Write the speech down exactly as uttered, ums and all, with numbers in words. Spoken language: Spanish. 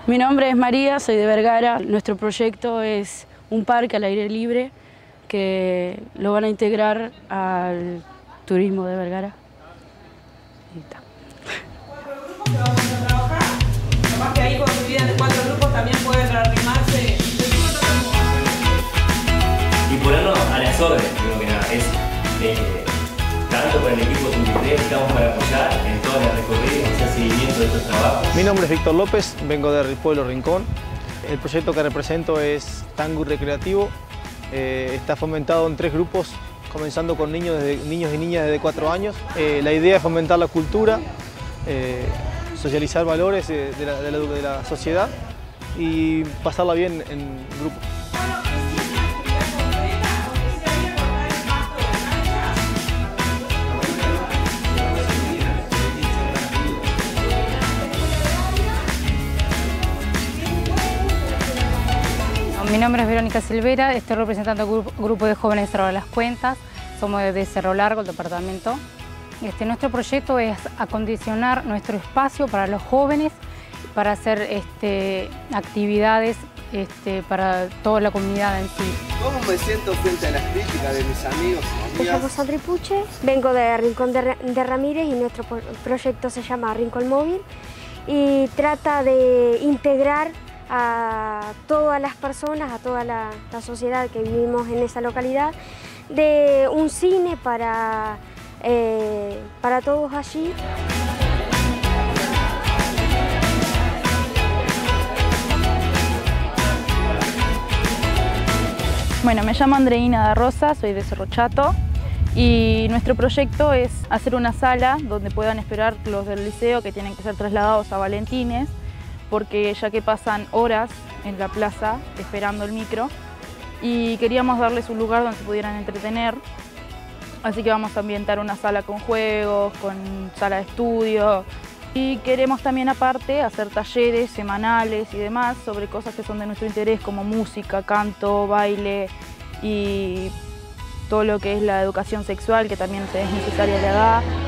Mi nombre es María, soy de Vergara. Nuestro proyecto es un parque al aire libre que lo van a integrar al turismo de Vergara. Ahí está. Cuatro grupos que vamos a trabajar. Capaz que ahí cuando se dividen en cuatro grupos también pueden arrimarse. Y ponernos a las órdenes, primero que nada. Es, eh, tanto con el equipo sub veintitrés estamos para apoyar en todas las recorridas, hacer seguimiento de estos trabajos. Mi nombre es Víctor López, vengo del pueblo Rincón. El proyecto que represento es Tango y Recreativo. Eh, está fomentado en tres grupos, comenzando con niños, desde, niños y niñas desde cuatro años. Eh, la idea es fomentar la cultura, eh, socializar valores de, de, la, de, la, de la sociedad y pasarla bien en grupo. Mi nombre es Verónica Silvera, estoy representando al grupo, grupo de jóvenes de Cerro de las Cuentas, somos de Cerro Largo, el departamento. Este, nuestro proyecto es acondicionar nuestro espacio para los jóvenes, para hacer este, actividades este, para toda la comunidad en sí. ¿Cómo me siento frente a las críticas de mis amigos y amigas? Me llamo Sandri Puche, vengo de Rincón de, de Ramírez y nuestro proyecto se llama Rincón Móvil y trata de integrar a todas las personas, a toda la, la sociedad que vivimos en esa localidad, de un cine para, eh, para todos allí. Bueno, me llamo Andreina da Rosa, soy de Cerro Chato y nuestro proyecto es hacer una sala donde puedan esperar los del liceo que tienen que ser trasladados a Valentines, porque ya que pasan horas en la plaza esperando el micro y queríamos darles un lugar donde se pudieran entretener, así que vamos a ambientar una sala con juegos, con sala de estudio y queremos también aparte hacer talleres semanales y demás sobre cosas que son de nuestro interés como música, canto, baile y todo lo que es la educación sexual que también es necesaria a la edad.